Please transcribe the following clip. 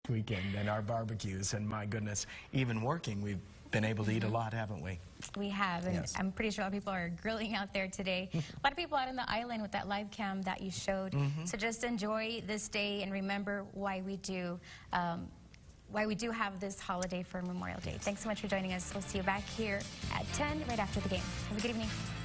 weekend and our barbecues, and my goodness, even working, we've been able to eat a lot, haven't we? We have, and Yes. I'm pretty sure a lot of people are grilling out there today. A lot of people out on the island with that live cam that you showed. So just enjoy this day and remember why we do have this holiday for Memorial Day. Thanks so much for joining us. We'll see you back here at 10 right after the game. Have a good evening.